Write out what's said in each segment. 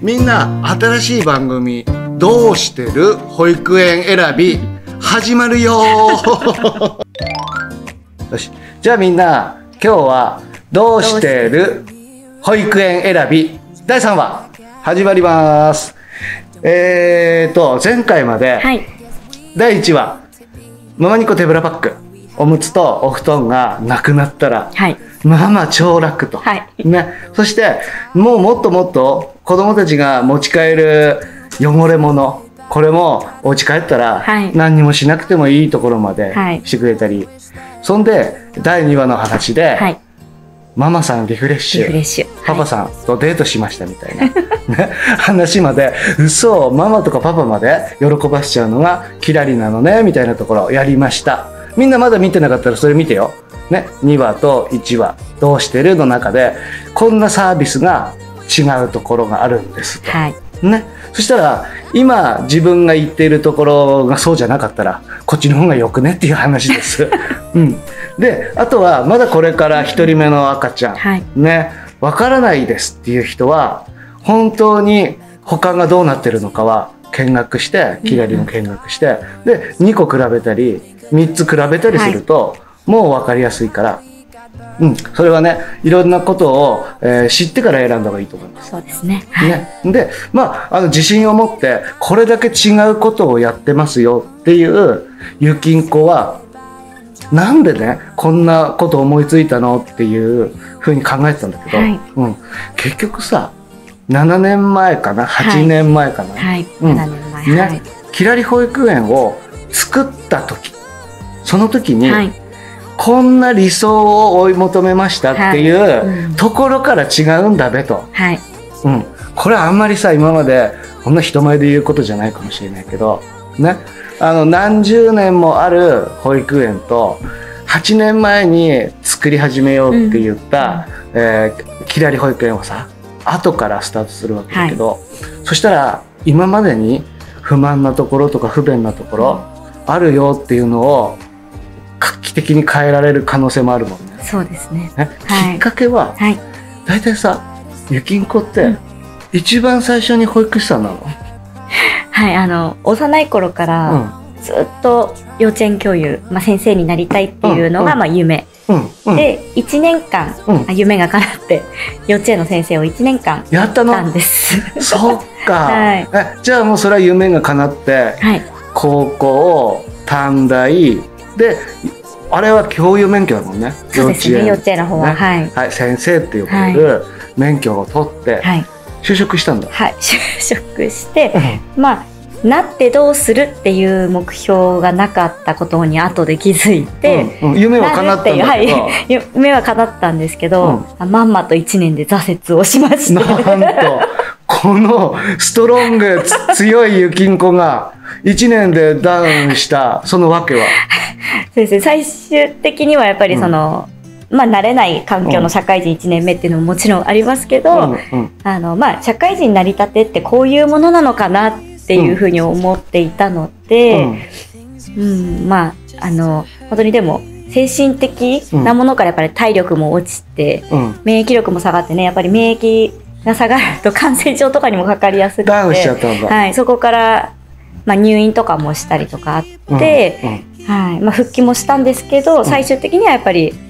みんな新しい番組どうしてる保育園選び始まるよよし、じゃあみんな今日はどうしてる保育園選び第3話始まります。前回まで第1話ママニコ手ぶらパック、おむつとお布団がなくなったら、ママ超楽と、ね、そしてもっともっと子供たちが持ち帰る汚れ物、これもお家帰ったら何にもしなくてもいいところまでしてくれたり、そんで第2話の話で、ママさんリフレッシュ、パパさんとデートしましたみたいな、ね、話まで、嘘、ママとかパパまで喜ばしちゃうのがキラリなのねみたいなところをやりました。みんなまだ見てなかったらそれ見てよ、ね、2話と1話どうしてるの中でこんなサービスが違うところがあるんですと、ね、そしたら今自分が言っているところがそうじゃなかったらこっちの方がよくねっていう話です、で、あとはまだこれから1人目の赤ちゃん、ね、わからないですっていう人は本当に他がどうなってるのかは見学して、キラリも見学して、で2個比べたり3つ比べたりすると、もう分かりやすいから、それはね、いろんなことを、知ってから選んだ方がいいと思います。 そうですね。 で、自信を持ってこれだけ違うことをやってますよっていうゆきんこはなんでねこんなこと思いついたのっていうふうに考えてたんだけど、結局さ、7年前かな、8年前かな、 7年前、 キラリ保育園を作った時、その時に、こんな理想を追い求めましたっていうところから違うんだべと、これはあんまりさ今までこんな人前で言うことじゃないかもしれないけどね、何十年もある保育園と8年前に作り始めようって言った、キラリ保育園をさ後からスタートするわけだけど、そしたら今までに不満なところとか不便なところあるよっていうのを画期的に変えられる可能性もあるもんね。 そうですね。 きっかけは、だいたいさ、ゆきんこって、一番最初に保育士さんなの？ 幼い頃からずっと幼稚園教諭、先生になりたいっていうのが夢。で、1年間、夢が叶って幼稚園の先生を1年間やったんです。 そっか。じゃあもうそれは夢が叶って、高校、短大で、あれは教諭免許だもんね。 そうですね、幼稚園の方は。 先生って呼ばれる免許を取って、就職したんだ。 就職して、なってどうするっていう目標がなかったことに後で気づいて、 夢は叶ったんだけど、 夢は叶ったんですけど、まんまと1年で挫折をしまして、 なんとこのストロング強いゆきんこが1年でダウンしたその訳はそうですね、最終的にはやっぱりその、慣れない環境の社会人1年目っていうのももちろんありますけど、社会人になりたてってこういうものなのかなっていうふうに思っていたので、本当にでも精神的なものからやっぱり体力も落ちて、免疫力も下がってね、やっぱり免疫が下がると感染症とかにもかかりやすくて、 ダウンしちゃったんだ。そこから、入院とかもしたりとかあって、復帰もしたんですけど、最終的にはやっぱり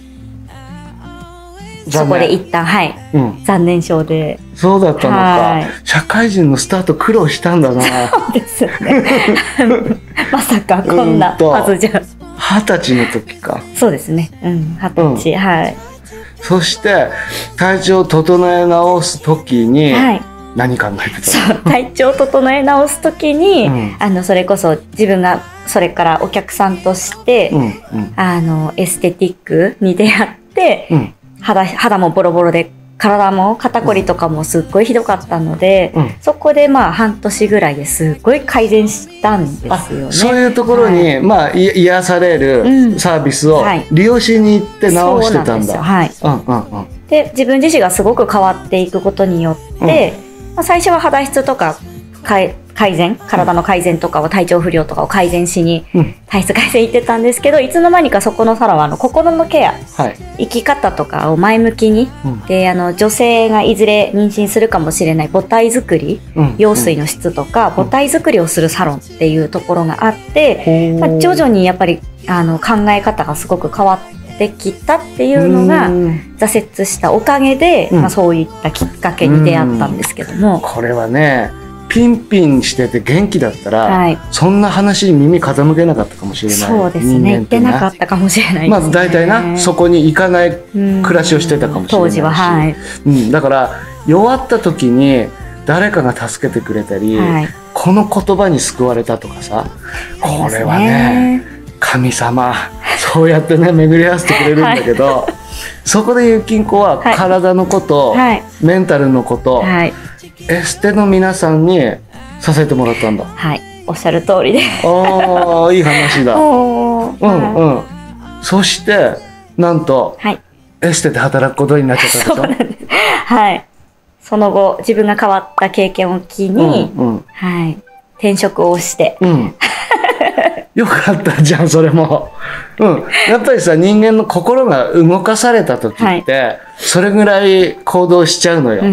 そこで一旦残念症で。 そうだったのか。社会人のスタート苦労したんだな。 そうですね。まさかこんなはずじゃ。 20歳の時か。 そうですね。20歳。 そして体調を整え直す時に何考えてたの？ 体調を整え直す時に、それこそ自分がそれからお客さんとして、エステティックに出会って、肌もボロボロで体も肩こりとかもすっごいひどかったので、そこで半年ぐらいですっごい改善したんですよね。 そういうところに、癒されるサービスを利用しに行って直してたんだ。で、自分自身がすごく変わっていくことによって、最初は肌質とか改改善、体の改善とかを、体調不良とかを改善しに、体質改善行ってたんですけど、いつの間にかそこのサロンは心のケア、生き方とかを前向きに、で女性がいずれ妊娠するかもしれない母体作り、羊水の質とか母体作りをするサロンっていうところがあって、徐々にやっぱり考え方がすごく変わってきたっていうのが挫折したおかげで、そういったきっかけに出会ったんですけども、 これはねピンピンしてて元気だったら、そんな話に耳傾けなかったかもしれない。 そうですね、言ってなかったかもしれないですね。 まず大体な、そこに行かない暮らしをしてたかもしれないし、当時は、だから弱った時に誰かが助けてくれたり、この言葉に救われたとかさ、これはね神様そうやってね巡り合わせてくれるんだけど、そこでゆきんこは体のこと、メンタルのこと、エステの皆さんにさせてもらったんだ。 はい、おっしゃる通りで。 いい話だ。そしてなんと、エステで働くことになっちゃったんでしょ。 そうなんです。はい。その後自分が変わった経験を機に、転職をして。 よかったじゃんそれも。やっぱりさ、人間の心が動かされた時って、それぐらい行動しちゃうのよ。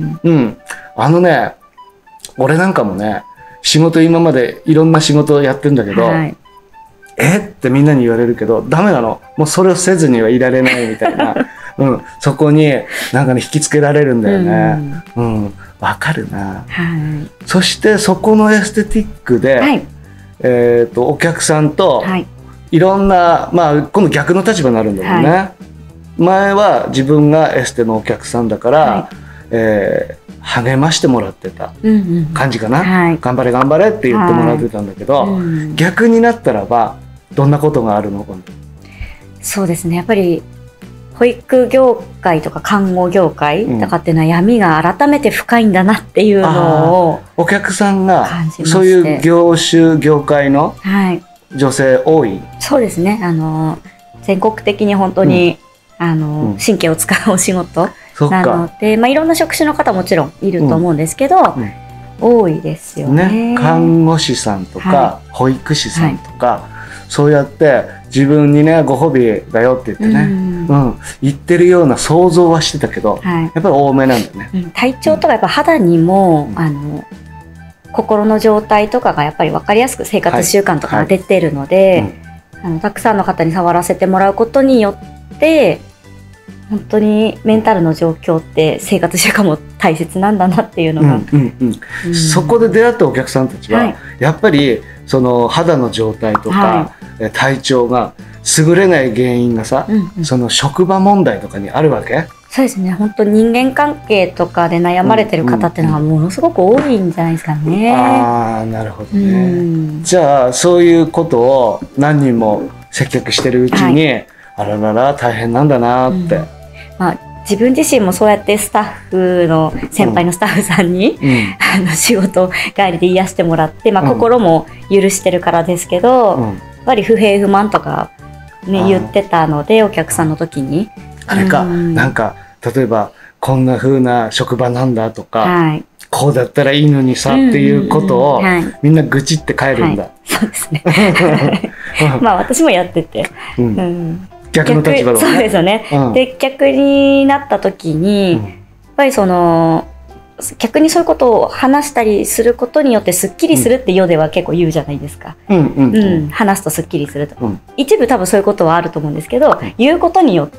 俺なんかもね、仕事今までいろんな仕事をやってんだけど、ってみんなに言われるけど、ダメなの。もうそれをせずにはいられないみたいな。そこになんかね、引きつけられるんだよね。わかるな。そしてそこのエステティックで、お客さんといろんな、今度逆の立場になるんだもんね。前は自分がエステのお客さんだから、励ましてもらってた感じかな。頑張れ頑張れって言ってもらってたんだけど、逆になったらばどんなことがあるの？ そうですね、やっぱり保育業界とか看護業界とかっていうのは闇が改めて深いんだなっていうのをお客さんがそういう業種業界の女性多い。 そうですね、全国的に本当に、神経を使うお仕事なので、いろんな職種の方もちろんいると思うんですけど、多いですよね。 看護師さんとか、保育士さんとか、そうやって自分にねご褒美だよって言ってね、言ってるような想像はしてたけど、やっぱり多めなんだよね。 体調とかやっぱ肌にも、心の状態とかがやっぱり分かりやすく生活習慣とかが出てるので、たくさんの方に触らせてもらうことによって本当にメンタルの状況って生活習慣も大切なんだなっていうのが、 そこで出会ったお客さんたちは、やっぱりその肌の状態とか、体調が優れない原因がさ、その職場問題とかにあるわけ？ そうですね、本当人間関係とかで悩まれてる方っていうのがものすごく多いんじゃないですかね。 なるほどね。じゃあそういうことを何人も接客してるうちに、あららら大変なんだなって。 自分自身もそうやってスタッフの先輩のスタッフさんに、仕事帰りで癒してもらって、心も許してるからですけど、やっぱり不平不満とか、言ってたのでお客さんの時にあれか、なんか例えばこんな風な職場なんだとか、こうだったらいいのにさっていうことをみんな愚痴って帰るんだ。 そうですね。私もやってて。 逆の立場だもんね。 そうですよね。で逆になった時に、やっぱりその逆にそういうことを話したりすることによってすっきりするって世では結構言うじゃないですか。話すとすっきりすると、一部多分そういうことはあると思うんですけど、言うことによって、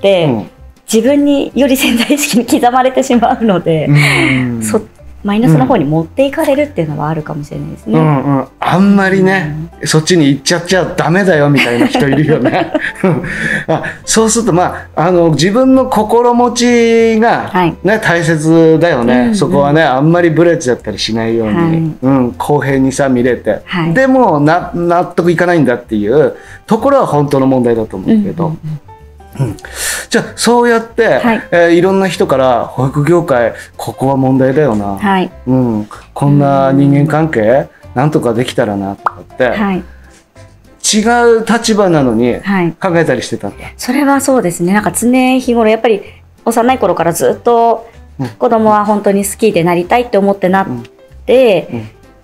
自分により潜在意識に刻まれてしまうので、マイナスの方に持っていかれるっていうのはあるかもしれないですね。 あんまりね、そっちに行っちゃっちゃダメだよみたいな人いるよね。そうすると自分の心持ちが、大切だよね。そこはねあんまりブレちゃったりしないように、公平にさ見れて、でも納得いかないんだっていうところは本当の問題だと思うけど。じゃあそうやって、いろんな人から保育業界ここは問題だよな、こんな人間関係なんとかできたらなとかって、違う立場なのに考えたりしてたんだ。 それはそうですね。なんか常日頃やっぱり幼い頃からずっと子供は本当に好きでなりたいって思ってなって、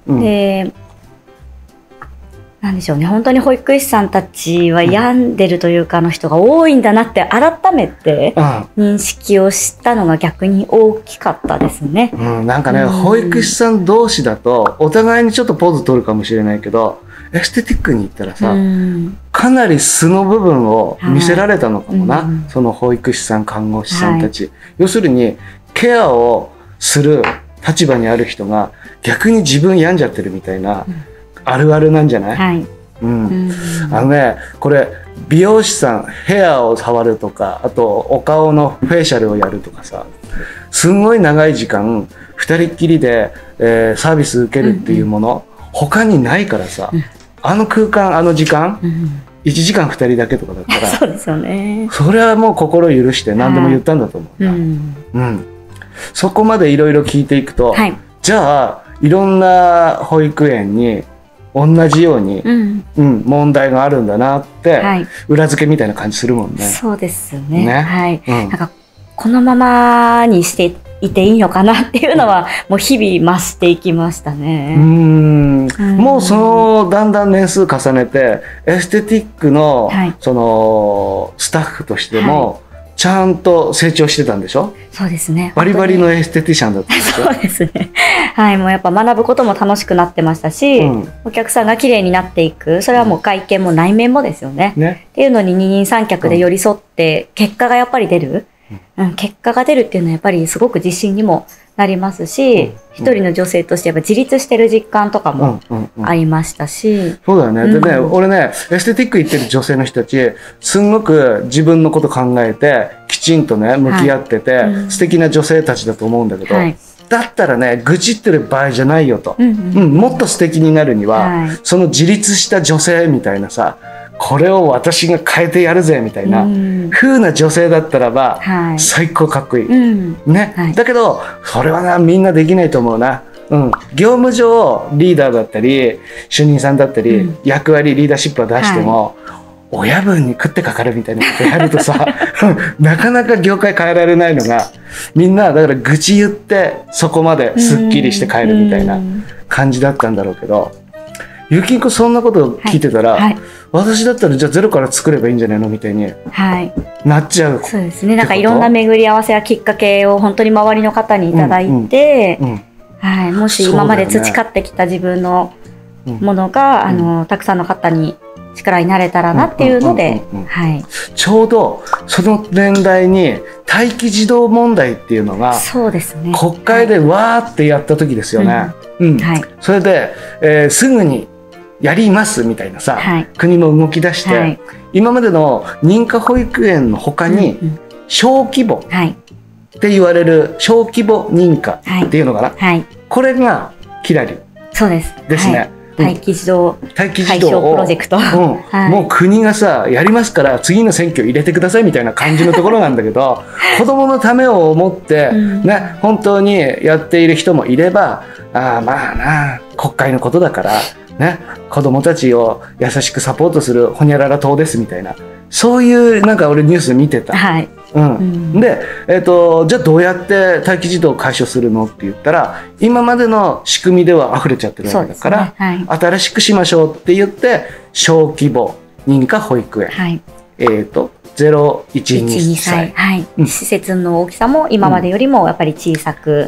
で、なんでしょうね、本当に保育士さんたちは病んでるというかの人が多いんだなって改めて認識をしたのが逆に大きかったですね。 なんかね、保育士さん同士だとお互いにちょっとポーズ取るかもしれないけど、エステティックに行ったらさ、かなり素の部分を見せられたのかもな、その保育士さん看護師さんたち、要するにケアをする立場にある人が逆に自分病んじゃってるみたいな、あるあるなんじゃない？これ美容師さんヘアを触るとか、あとお顔のフェイシャルをやるとかさ、すんごい長い時間二人っきりで、サービス受けるっていうもの、他にないからさ、あの空間あの時間、1時間2人だけとかだったらそうですよね。 それはもう心許して何でも言ったんだと思うな。そこまでいろいろ聞いていくと、じゃあいろんな保育園に同じように、問題があるんだなって、裏付けみたいな感じするもんね。 そうですね。なんかこのままにしていていいのかなっていうのはもう日々増していきましたね。 もうそのだんだん年数重ねてエステティックの、そのスタッフとしても、ちゃんと成長してたんでしょ？ そうですね。 バリバリのエステティシャンだったんですよ。 そうですね。もうやっぱ学ぶことも楽しくなってましたし、お客さんが綺麗になっていく、それはもう外見も内面もですよね。っていうのに二人三脚で寄り添って結果がやっぱり出る。結果が出るっていうのはやっぱりすごく自信にもなりますし、一人の女性としてやっぱ自立してる実感とかもありましたし。 そうだよね。でね、俺ね、エステティック行ってる女性の人たち、すんごく自分のこと考えて、きちんとね、向き合ってて、素敵な女性たちだと思うんだけど、だったらね、愚痴ってる場合じゃないよと。もっと素敵になるには、その自立した女性みたいなさ、これを私が変えてやるぜみたいな風な女性だったらば、最高かっこいい、ね、だけどそれはなみんなできないと思うな。業務上リーダーだったり主任さんだったり、役割リーダーシップを出しても、親分に食ってかかるみたいなことやるとさなかなか業界変えられないのが、みんなだから愚痴言ってそこまですっきりして帰るみたいな感じだったんだろうけど、ゆきんこそんなことを聞いてたら、私だったらじゃあゼロから作ればいいんじゃないのみたいになっちゃう。 そうですね。なんかいろんな巡り合わせやきっかけを本当に周りの方にいただいて、もし今まで培ってきた自分のものが、たくさんの方に力になれたらなっていうので、 ちょうどその年代に待機児童問題っていうのがそうですね、 国会でわーってやった時ですよね。それで、すぐにやりますみたいなさ、国も動き出して、今までの認可保育園の他に小規模って言われる小規模認可っていうのかな、これがキラリですね。 待機児童解消プロジェクト、 もう国がさやりますから次の選挙入れてくださいみたいな感じのところなんだけど子供のためを思って、本当にやっている人もいれば、まあな国会のことだからね、子供たちを優しくサポートするホニャララ党ですみたいな、そういうなんか俺ニュース見てた。で、じゃあどうやって待機児童を解消するのって言ったら、今までの仕組みでは溢れちゃってるわけだから、新しくしましょうって言って小規模認可保育園、0、1、2歳、 施設の大きさも今までよりもやっぱり小さく、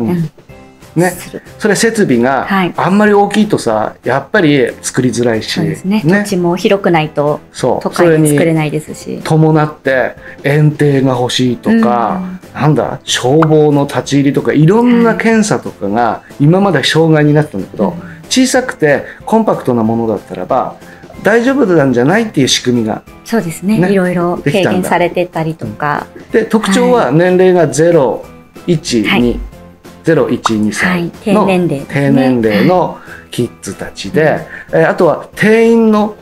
それ設備があんまり大きいとさやっぱり作りづらいし、 土地も広くないと都会で作れないですし、 伴って園庭が欲しいとか、なんだ消防の立ち入りとかいろんな検査とかが今まで障害になってたんだけど、小さくてコンパクトなものだったらば大丈夫なんじゃないっていう仕組みが、 そうですね、いろいろ軽減されてたりとか、 で特徴は年齢が0、1、2、0、1、2歳の低年齢のキッズたちで、あとは定員の、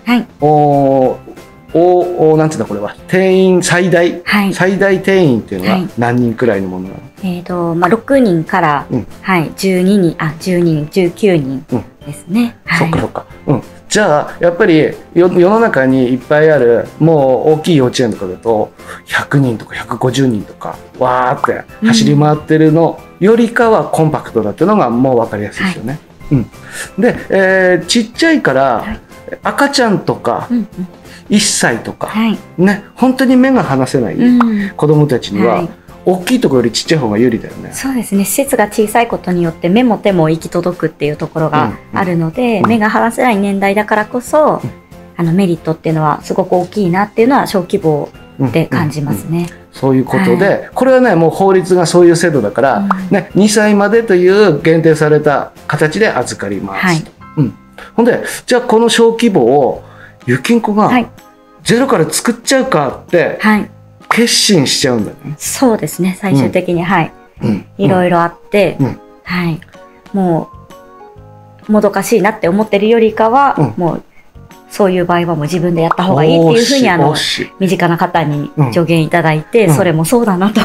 なんていうのこれは定員最大定員っていうのは何人くらいのものなの ？6人から、12人、19人ですね。 そっかそっか。じゃあやっぱり世の中にいっぱいあるもう大きい幼稚園とかだと100人とか150人とかわーって走り回ってるのよりかはコンパクトだっていうのがもう分かりやすいですよね。 で、ちっちゃいから赤ちゃんとか1歳とか、ね、本当に目が離せない子どもたちには、大きいところよりちっちゃい方が有利だよね。 そうですね。施設が小さいことによって目も手も行き届くっていうところがあるので、目が離せない年代だからこそ、メリットっていうのはすごく大きいなっていうのは小規模で感じますね。 そういうことで、これはねもう法律がそういう制度だから、ね、2歳までという限定された形で預かります。ほんでじゃあこの小規模をゆきんこがゼロから作っちゃうかって決心しちゃうんだよね。 そうですね。最終的にいろいろあって、もうもどかしいなって思ってるよりかは、もうそういう場合はもう自分でやった方がいいっていうふうに身近な方に助言いただいて、それもそうだなと。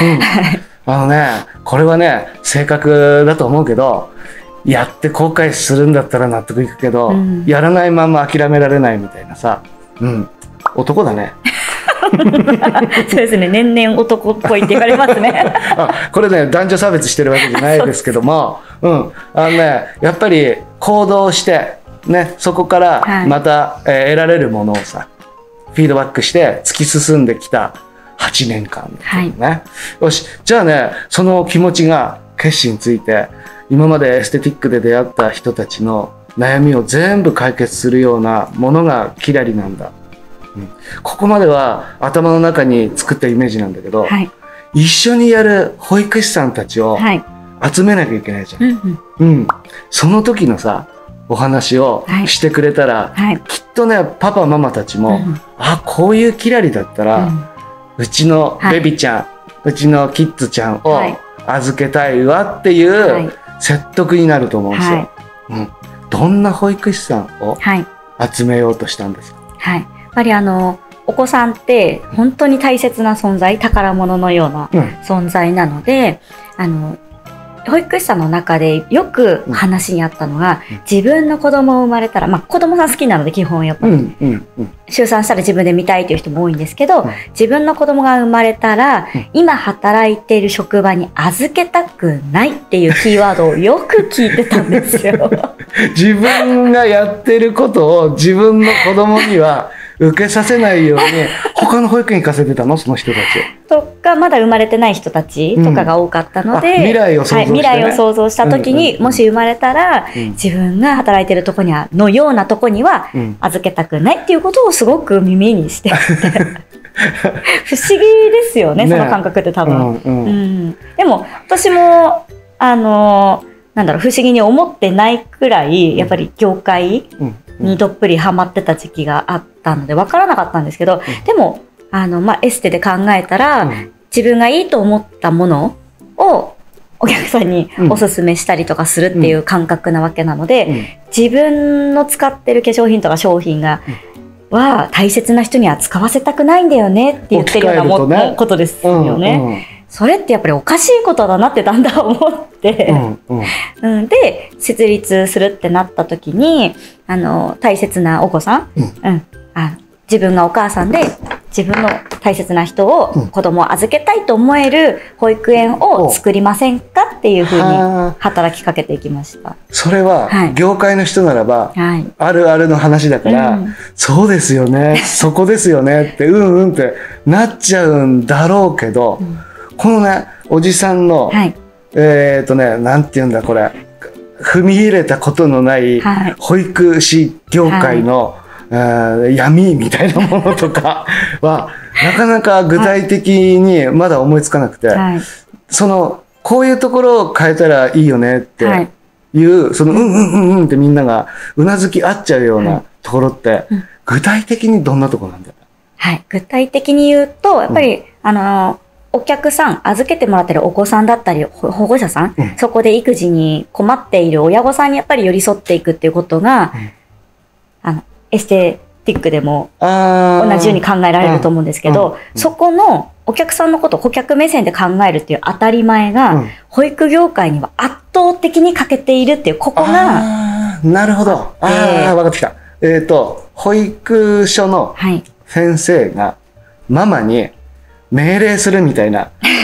これはね性格だと思うけど、やって後悔するんだったら納得いくけど、やらないまま諦められないみたいなさ、男だね。 そうですね。年々男っぽいって言われますね。 これね男女差別してるわけじゃないですけども、やっぱり行動してね、そこからまた、得られるものをさフィードバックして突き進んできた8年間だよね。よし、じゃあねその気持ちが決心ついて、今までエステティックで出会った人たちの悩みを全部解決するようなものがキラリなんだ。ここまでは頭の中に作ったイメージなんだけど、一緒にやる保育士さんたちを集めなきゃいけないじゃん。その時のさお話をしてくれたら、きっとねパパママたちも、こういうキラリだったら、うちのベビちゃん、うちのキッズちゃんを預けたいわっていう説得になると思うんですよ。どんな保育士さんを集めようとしたんですか？ やっぱりお子さんって本当に大切な存在、宝物のような存在なので、保育士さんの中でよく話にあったのが、自分の子供を生まれたら、子供さん好きなので基本やっぱり、出産したら自分で見たいという人も多いんですけど、自分の子供が生まれたら、今働いている職場に預けたくないっていうキーワードをよく聞いてたんですよ。 自分がやってることを自分の子供には受けさせないように他の保育園行かせてたの、その人たちとか、まだ生まれてない人たちとかが多かったので、 未来を想像してね、 未来を想像した時に、もし生まれたら、自分が働いてるとこにはのようなとこには預けたくないっていうことをすごすごく耳にして不思議ですよね、その感覚って多分。でも私もなんだろう、不思議に思ってないくらいやっぱり業界にどっぷりハマってた時期があったので分からなかったんですけど、でもエステで考えたら、自分がいいと思ったものをお客さんにおすすめしたりとかするっていう感覚なわけなので、自分の使ってる化粧品とか商品がは大切な人には使わせたくないんだよねって言ってるようなことですよね。それってやっぱりおかしいことだなってだんだん思ってで設立するってなった時に大切なお子さん、自分がお母さんで自分の大切な人を、子供を預けたいと思える保育園を作りませんかっていうふうに働きかけていきました。 それは業界の人ならば、あるあるの話だから、そうですよね、そこですよねってってなっちゃうんだろうけど、このねおじさんの、なんて言うんだこれ、踏み入れたことのない保育士業界の、闇みたいなものとかはなかなか具体的にまだ思いつかなくて、こういうところを変えたらいいよねっていう、そのってみんながうなずき合っちゃうようなところって、具体的にどんなところなんだよ。 具体的に言うとやっぱり、お客さん、預けてもらってるお子さんだったり保護者さん、そこで育児に困っている親御さんにやっぱり寄り添っていくっていうことが、エステティックでも同じように考えられると思うんですけど、そこのお客さんのことを顧客目線で考えるっていう当たり前が、保育業界には圧倒的に欠けているっていう、ここが。 なるほど。分かってきた。保育所の先生がママに命令するみたいな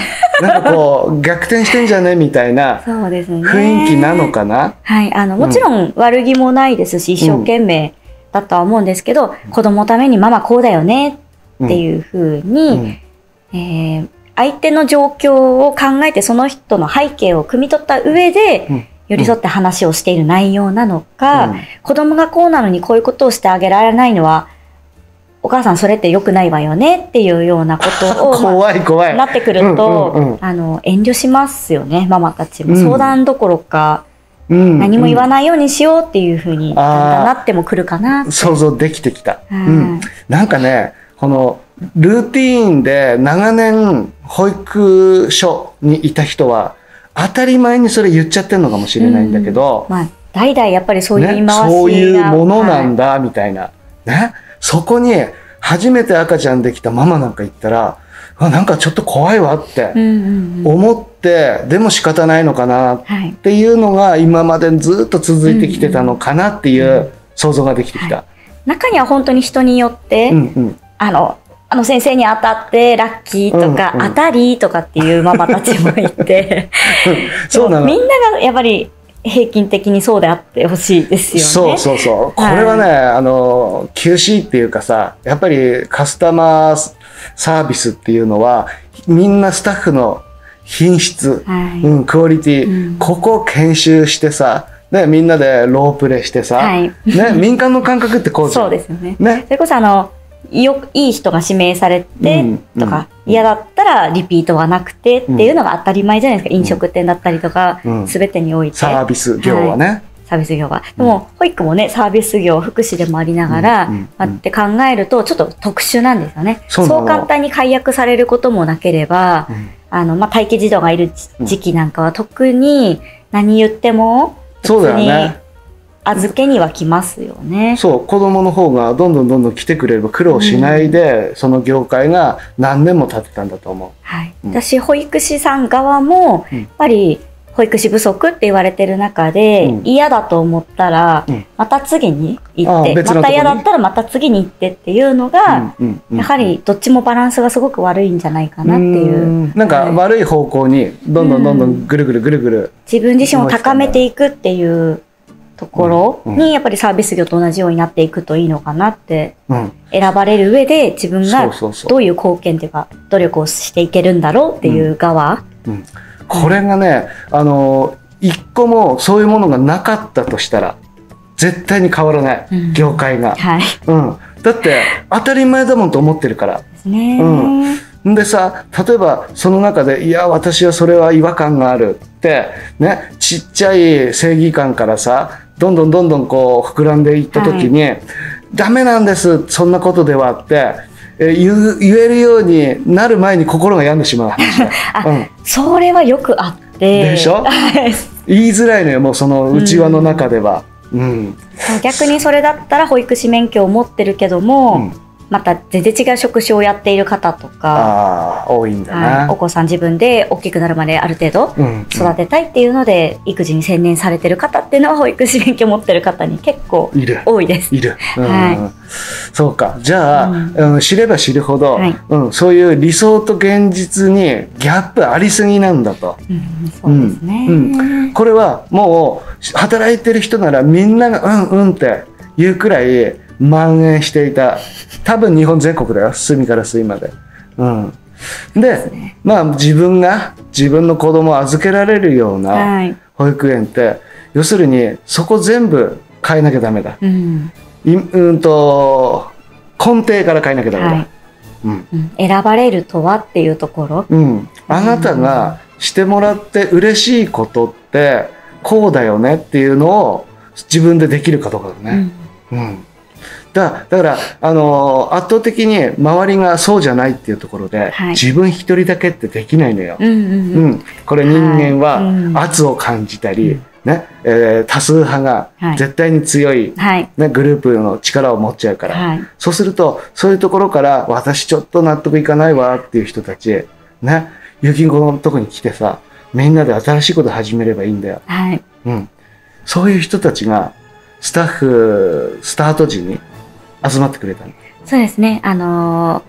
なんかこう逆転してんじゃねみたいな雰囲気なのかな。 はい、もちろん悪気もないですし、一生懸命だとは思うんですけど、子供のためにママこうだよねっていうふうに、相手の状況を考えてその人の背景を汲み取った上で、寄り添って話をしている内容なのか、子供がこうなのにこういうことをしてあげられないのは、お母さんそれって良くないわよねっていうようなことを怖い怖いなってくると、遠慮しますよね、ママたちも。相談どころか、何も言わないようにしようっていうふうになってもくるかな。 想像できてきた。なんかね、このルーティーンで長年保育所にいた人は当たり前にそれ言っちゃってるのかもしれないんだけど、 代々やっぱりそういう言い回しが、 そういうものなんだみたいな、ね、そこに初めて赤ちゃんできたママなんか言ったら、なんかちょっと怖いわって思って、でも仕方ないのかなっていうのが今までずっと続いてきてたのかなっていう想像ができてきた。 中には本当に人によって、あの先生に当たってラッキーとか、当たりとかっていうママたちもいてそうなの。みんながやっぱり平均的にそうであってほしいですよね。 そう。これはね、QC っていうかさ、やっぱりカスタマーサービスっていうのは、みんなスタッフの品質、クオリティ、ここを研修してさ、ね、みんなでロープレしてさ、ね、民間の感覚ってこうじゃん。 そうですよね。それこそいい人が指名されてとか、嫌だったらリピートはなくてっていうのが当たり前じゃないですか。飲食店だったりとか、全てにおいて。 サービス業はね。 サービス業は。でも、保育もね、サービス業、福祉でもありながら、って考えると、ちょっと特殊なんですよね。そう簡単に解約されることもなければ、待機児童がいる時期なんかは特に何言っても、 そうだよね。 預けには来ますよね。 そう、子供の方がどんどん来てくれれば苦労しないで、その業界が何年も経ってたんだと思う。 私、保育士さん側も、やっぱり保育士不足って言われてる中で、嫌だと思ったら、また次に行って、また嫌だったらまた次に行ってっていうのが、やはりどっちもバランスがすごく悪いんじゃないかなっていう。 なんか悪い方向にどんどんぐるぐる。 自分自身を高めていくっていうところにやっぱりサービス業と同じようになっていくといいのかなって、選ばれる上で自分がどういう貢献というか努力をしていけるんだろうっていう側、 これがね、一個もそういうものがなかったとしたら絶対に変わらない、業界が、だって当たり前だもんと思ってるからですね。でさ、例えばその中で、いや私はそれは違和感があるってね、ちっちゃい正義感からさ、どんどんこう膨らんでいった時に、ダメなんですそんなことではって言えるようになる前に心が病んでしまう話だ。 それはよくあってでしょ言いづらいのよ、もうその内輪の中では。 逆にそれだったら保育士免許を持ってるけども、また全然違う職種をやっている方とか多いんだな、 お子さん自分で大きくなるまである程度育てたいっていうので、育児に専念されてる方っていうのは保育士免許を持ってる方に結構多いです。 そうか。じゃあ、知れば知るほど、そういう理想と現実にギャップありすぎなんだと。 そうですね。 これはもう働いてる人ならみんながって言うくらい蔓延していた。多分日本全国だよ、隅から隅まで。で、自分の子供を預けられるような保育園って、要するにそこ全部変えなきゃダメだ。根底から変えなきゃダメだ。 選ばれるとはっていうところ。 あなたがしてもらって嬉しいことってこうだよねっていうのを自分でできるかどうかだね。だから圧倒的に周りがそうじゃないっていうところで、自分一人だけってできないのよ。これ人間は圧を感じたり、多数派が絶対に強い、グループの力を持っちゃうから、そうするとそういうところから私ちょっと納得いかないわっていう人たち有金庫のとこに来てさ、みんなで新しいこと始めればいいんだよ。そういう人たちがスタート時に集まってくれたの。 そうですね。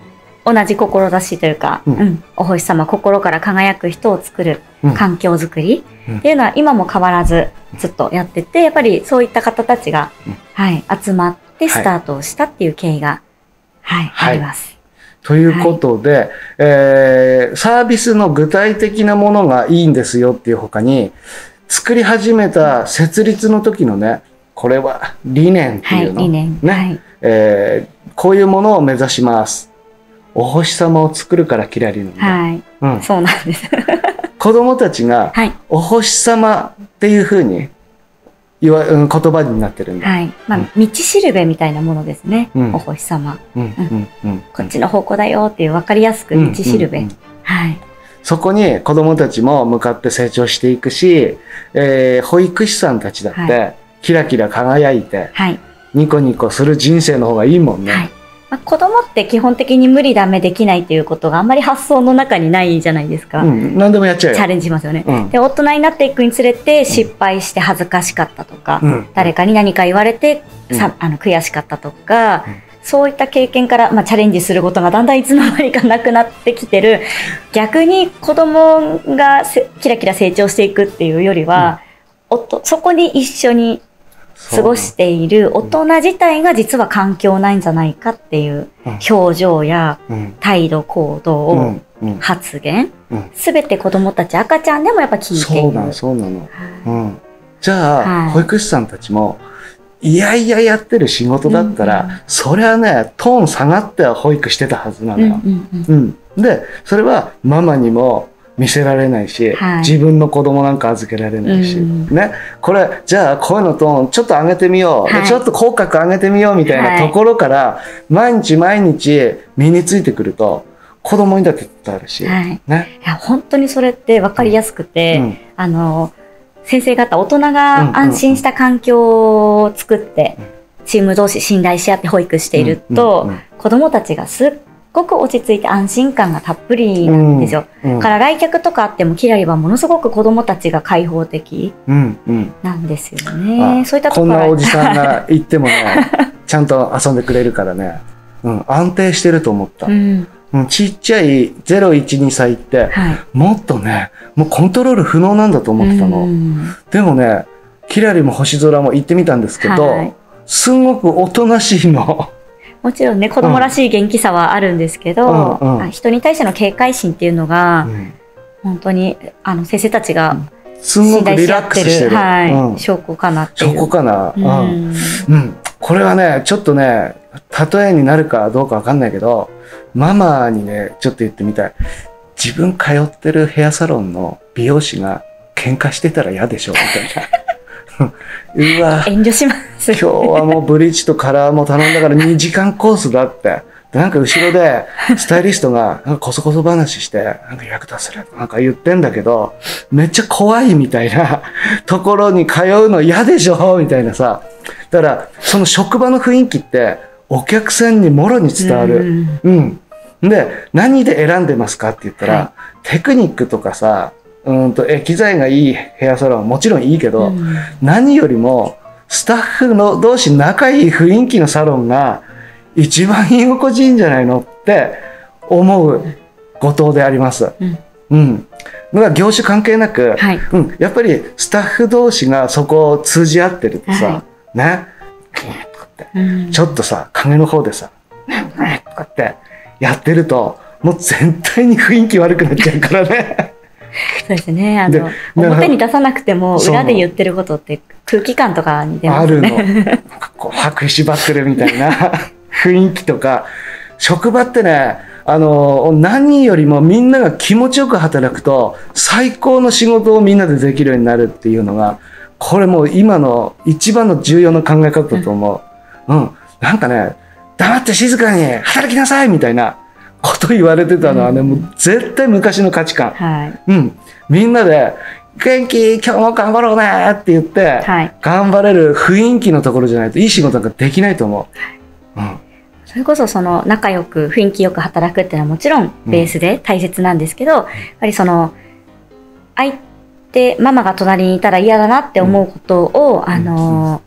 同じ志というか、お星様、心から輝く人を作る環境づくりっていうのは今も変わらずずっとやってて、やっぱりそういった方たちが、集まってスタートをしたっていう経緯が、あります。 ということで、サービスの具体的なものがいいんですよっていう他に、作り始めた設立の時のね、これは理念っていうの、 理念ね、こういうものを目指します。お星様を作るからキラリの、 そうなんです。 子供たちがお星様っていうふうに言葉になってるんだ。 道しるべみたいなものですね。お星様。こっちの方向だよっていう分かりやすく道しるべ。 そこに子供たちも向かって成長していくし、保育士さんたちだってキラキラ輝いて、ニコニコする人生の方がいいもんね。 子供って基本的に無理ダメできないっていうことがあんまり発想の中にないじゃないですか。 何でもやっちゃうよ。 チャレンジしますよね。で、大人になっていくにつれて失敗して恥ずかしかったとか、誰かに何か言われて悔しかったとか、そういった経験から、チャレンジすることがだんだんいつの間にかなくなってきてる。逆に子供がキラキラ成長していくっていうよりは、そこに一緒に過ごしている大人自体が実は環境ないんじゃないかっていう表情や態度、行動、発言、すべて子供たち、赤ちゃんでもやっぱ聞いている。 そうなの。じゃあ、保育士さんたちも、いやいややってる仕事だったら、それはね、トーン下がって保育してたはずなのよ。で、それはママにも見せられないし、自分の子供なんか預けられないし、ね、これじゃあ声のトーンちょっと上げてみよう、ちょっと口角上げてみようみたいなところから、毎日毎日身についてくると子供にだって伝わるし、ね、 いや本当にそれって分かりやすくて、先生方大人が安心した環境を作って、チーム同士信頼し合って保育していると、子供たちがすっごく落ち着いて安心感がたっぷりなんですよ。だから来客とかあってもキラリはものすごく子供たちが開放的なんですよね。そういったところこんなおじさんが行ってもね、ちゃんと遊んでくれるからね、安定してると思った。ちっちゃい0、1、2歳って、もっとね、もうコントロール不能なんだと思ってたの。でもね、キラリも星空も行ってみたんですけど、すごくおとなしいの。 もちろんね、子供らしい元気さはあるんですけど、人に対しての警戒心っていうのが、本当に先生たちがすごくリラックスしてる証拠かなっていう。 証拠かな。これはね、ちょっとね、例えになるかどうかわかんないけど、ママにね、ちょっと言ってみたい。自分通ってるヘアサロンの美容師が喧嘩してたら嫌でしょみたいな。うわ、 遠慮します。 今日はもうブリーチとカラーも頼んだから2時間コースだって。でなんか後ろでスタイリストがなんかこそこそ話して、なんか役立つるなんか言ってんだけど、めっちゃ怖いみたいなところに通うの嫌でしょみたいなさ。だからその職場の雰囲気ってお客さんにもろに伝わる。で、何で選んでますかって言ったら、テクニックとかさ、機材がいいヘアサロンはもちろんいいけど、何よりもスタッフの同士仲いい雰囲気のサロンが一番居心地いいんじゃないのって思う後藤であります。だから業種関係なく、やっぱりスタッフ同士がそこを通じ合ってるとさ、ね、ちょっとさ、影の方でさ、こうやってやってると、もう全体に雰囲気悪くなっちゃうからね。 そうですね。表に出さなくても裏で言ってることって空気感とかに出ますね。 あるの。こう拍縛ってるみたいな雰囲気とか、職場ってね、何よりもみんなが気持ちよく働くと最高の仕事をみんなでできるようになるっていうのが、これもう今の一番の重要な考え方だと思う。なんかね、黙って静かに働きなさいみたいなこと言われてたのはね、もう絶対昔の価値観。みんなで元気、今日も頑張ろうねって言って、頑張れる雰囲気のところじゃないといい仕事なんかできないと思う。 それこそその仲良く雰囲気よく働くっていうのはもちろんベースで大切なんですけど、やっぱりその相手ママが隣にいたら嫌だなって思うことを、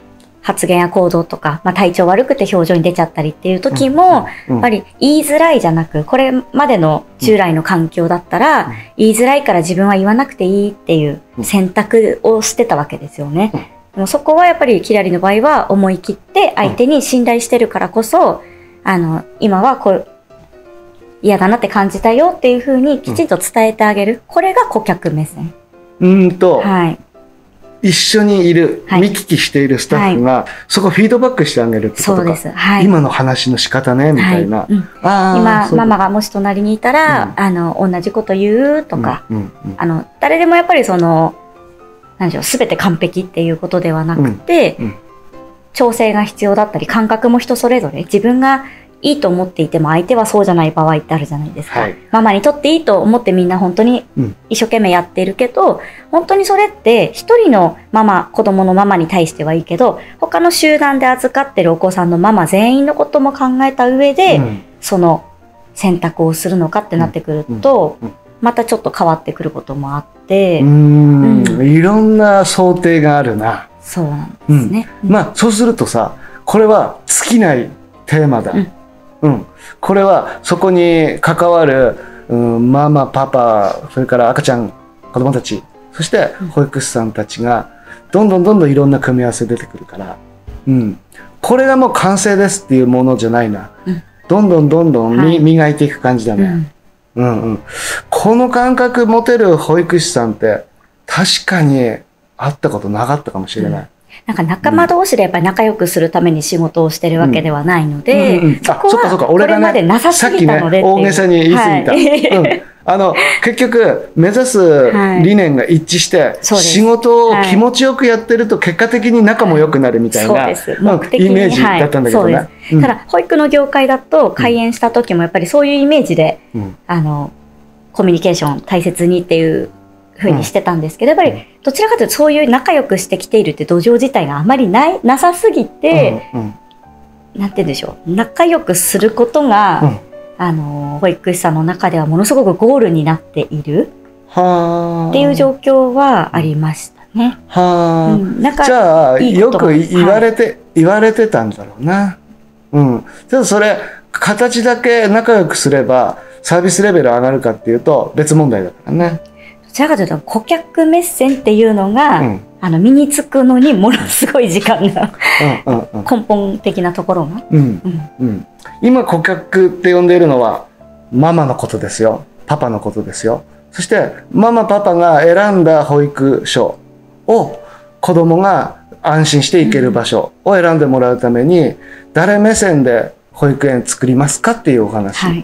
発言や行動とか、体調悪くて表情に出ちゃったりっていう時も、やっぱり言いづらいじゃなく、これまでの従来の環境だったら、言いづらいから自分は言わなくていいっていう選択をしてたわけですよね。でもそこはやっぱりキラリの場合は思い切って相手に信頼してるからこそ、今はこう、嫌だなって感じたよっていうふうにきちんと伝えてあげる。これが顧客目線。 はい。一緒にいる、見聞きしているスタッフが、そこフィードバックしてあげるってことか。そうです。はい。今の話の仕方ね、みたいな。 今、ママがもし隣にいたら、同じこと言うとか、誰でもやっぱり何でしょう、すべて完璧っていうことではなくて、調整が必要だったり、感覚も人それぞれ、自分がいいと思っていても相手はそうじゃない場合ってあるじゃないですか。ママにとっていいと思ってみんな本当に一生懸命やっているけど、本当にそれって一人の子供のママに対してはいいけど、他の集団で預かってるお子さんのママ全員のことも考えた上で、その選択をするのかってなってくると、またちょっと変わってくることもあって。いろんな想定があるな。 そうなんですね。 そうするとさ、これは尽きないテーマだ。これはそこに関わる、ママ、パパ、それから赤ちゃん、子供たち、そして保育士さんたちがどんどんいろんな組み合わせ出てくるから、これがもう完成ですっていうものじゃないな。どんどん磨いていく感じだね。この感覚持てる保育士さんって確かに会ったことなかったかもしれない。 なんか仲間同士でやっぱり仲良くするために仕事をしてるわけではないので、そこはこれまでなさすぎたのでっていう。 大げさに言い過ぎた。結局目指す理念が一致して、仕事を気持ちよくやってると結果的に仲も良くなるみたいなイメージだったんだけどね。 ただ保育の業界だと開園した時もやっぱりそういうイメージでコミュニケーション大切にっていうふうにしてたんですけど、やっぱりどちらかというとそういう仲良くしてきているって土壌自体があまりなさすぎて、なんて言うんでしょう、仲良くすることが、保育士さんの中ではものすごくゴールになっているっていう状況はありましたね。 じゃあよく言われてたんだろうな。ただそれ形だけ仲良くすればサービスレベル上がるかっていうと別問題だからね。 どちらかというと顧客目線っていうのが、身につくのにものすごい時間が根本的なところが。 今顧客って呼んでいるのはママのことですよ、パパのことですよ。そしてママパパが選んだ保育所を子供が安心して行ける場所を選んでもらうために誰目線で保育園作りますかっていうお話。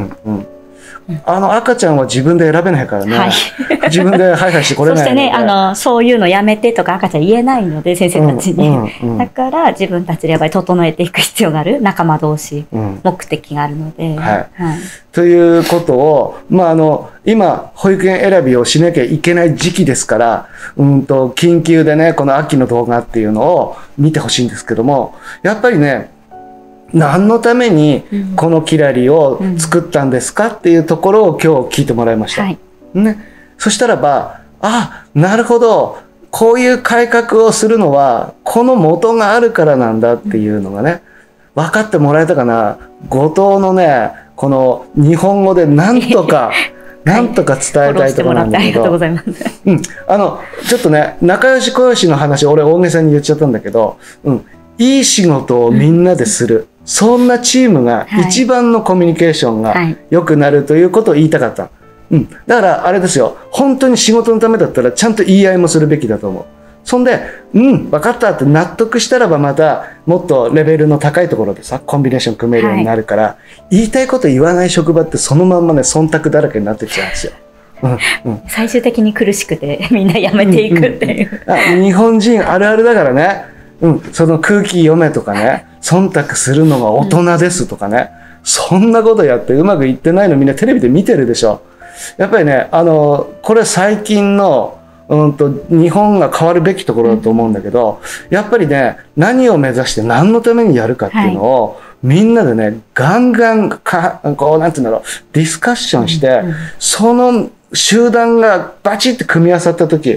赤ちゃんは自分で選べないからね。自分でハイハイしてこれないので。そしてね、そういうのやめてとか赤ちゃん言えないので、先生たちに。だから自分たちでやっぱり整えていく必要がある。仲間同士、目的があるので。 ということを、今、保育園選びをしなきゃいけない時期ですから、緊急でね、この秋の動画っていうのを見てほしいんですけども、やっぱりね、何のためにこのキラリを作ったんですかっていうところを今日聞いてもらいました。そしたらば、なるほど、こういう改革をするのはこの元があるからなんだっていうのがね、分かってもらえたかな。後藤のね、この日本語でなんとか伝えたいところなんだけど、ちょっとね、仲良し小良しの話、俺大げさに言っちゃったんだけど、いい仕事をみんなでする。そんなチームが一番のコミュニケーションが良くなるということを言いたかった。だからあれですよ。本当に仕事のためだったらちゃんと言い合いもするべきだと思う。そんで、分かったって納得したらばまたもっとレベルの高いところでさ、コンビネーション組めるようになるから、言いたいこと言わない職場ってそのまんまね、忖度だらけになってっちゃうんですよ。 最終的に苦しくてみんなやめていくっていう。 日本人あるあるだからね。その空気読めとかね、忖度するのが大人ですとかね、そんなことやってうまくいってないのみんなテレビで見てるでしょ。やっぱりね、これ最近の、日本が変わるべきところだと思うんだけど、やっぱりね、何を目指して何のためにやるかっていうのを、みんなでね、ガンガンこう、なんていうんだろう、ディスカッションして、その集団がバチッて組み合わさった時、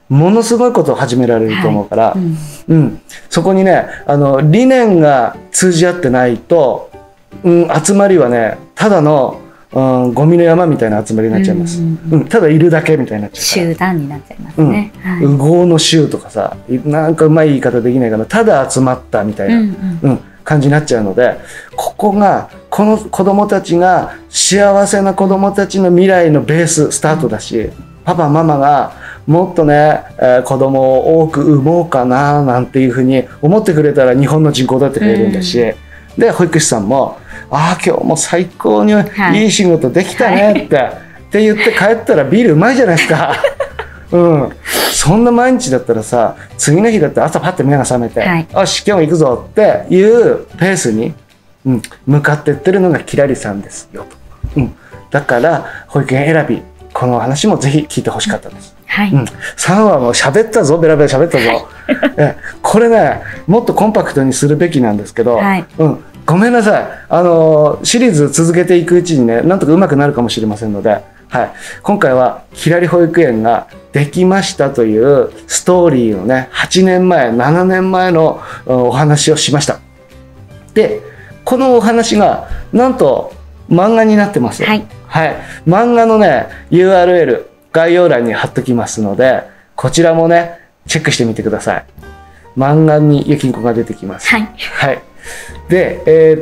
ものすごいことを始められると思うから、そこにね理念が通じ合ってないと、集まりはねただの、ゴミの山みたいな集まりになっちゃいます、ただいるだけみたいになっちゃうから集団になっちゃいますね、 右往の集とかさ、なんかうまい言い方できないかな、ただ集まったみたいな、感じになっちゃうので、ここがこの子どもたちが幸せな子どもたちの未来のベーススタートだし、パパママがもっとね、子供を多く産もうかななんていうふうに思ってくれたら日本の人口だって増えるんだし、で保育士さんも今日も最高にいい仕事できたねって言って帰ったらビールうまいじゃないですか。そんな毎日だったらさ、次の日だって朝パッて目が覚めて、よし今日も行くぞっていうペースに、向かっていってるのがキラリさんですよと、だから保育園選び、この話もぜひ聞いてほしかったです。3話も喋ったぞ、ベラベラ喋ったぞ。これねもっとコンパクトにするべきなんですけど、ごめんなさい、シリーズ続けていくうちにねなんとかうまくなるかもしれませんので、今回はキラリ保育園ができましたというストーリーをね8年前7年前のお話をしました。でこのお話がなんと漫画になってます。漫画のね URL 概要欄に貼っときますので、こちらもねチェックしてみてください。漫画にゆきんこが出てきます。で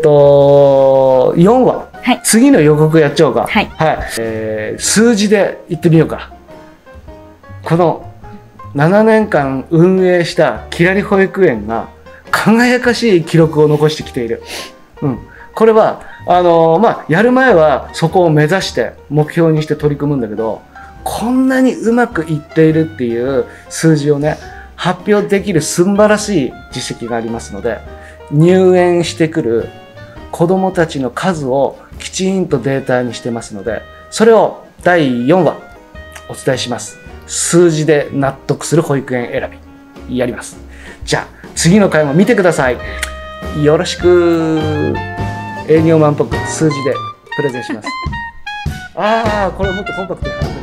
4話、次の予告やっちゃおうか。数字で言ってみようか。この7年間運営したキラリ保育園が輝かしい記録を残してきている。これはやる前はそこを目指して目標にして取り組むんだけど、こんなにうまくいっているっていう数字をね発表できる素晴らしい実績がありますので、入園してくる子どもたちの数をきちんとデータにしてますので、それを第4話お伝えします。数字で納得する保育園選びやります。じゃあ次の回も見てください。よろしく。営業マンっぽく数字でプレゼンします。これもっとコンパクトに